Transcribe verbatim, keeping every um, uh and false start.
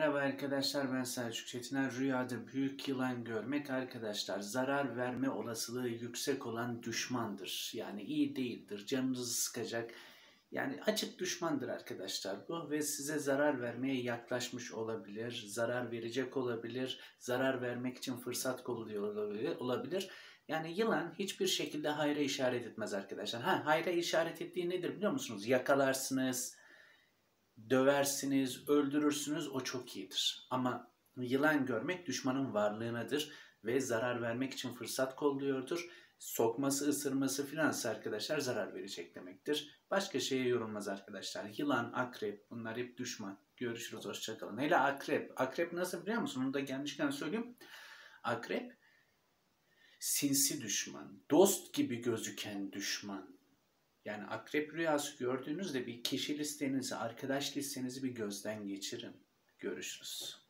Merhaba arkadaşlar, ben Selçuk Çetiner. Rüyada büyük yılan görmek arkadaşlar zarar verme olasılığı yüksek olan düşmandır. Yani iyi değildir, canınızı sıkacak. Yani açık düşmandır arkadaşlar bu ve size zarar vermeye yaklaşmış olabilir, zarar verecek olabilir, zarar vermek için fırsat kolluyor olabilir. olabilir. Yani yılan hiçbir şekilde hayra işaret etmez arkadaşlar. Ha, hayra işaret ettiği nedir biliyor musunuz? Yakalarsınız, döversiniz, öldürürsünüz, o çok iyidir. Ama yılan görmek düşmanın varlığınadır ve zarar vermek için fırsat kolluyordur. Sokması, ısırması filansa arkadaşlar zarar verecek demektir. Başka şeye yorulmaz arkadaşlar. Yılan, akrep bunlar hep düşman. Görüşürüz, hoşçakalın. Hele akrep. Akrep nasıl biliyor musun? Onu da gelmişken söyleyeyim. Akrep sinsi düşman, dost gibi gözüken düşman. Yani akrep rüyası gördüğünüzde bir kişi listenizi, arkadaş listenizi bir gözden geçirin. Görüşürüz.